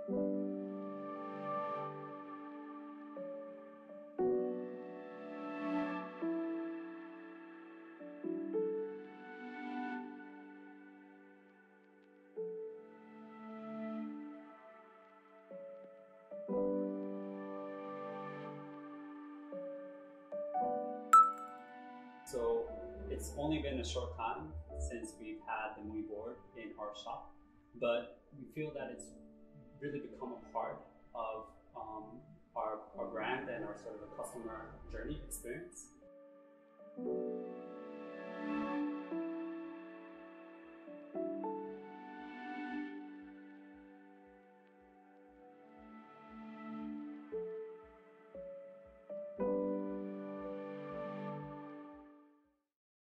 So it's only been a short time since we've had the Mui board in our shop, but we feel that it's really become a part of our brand and our sort of a customer journey experience.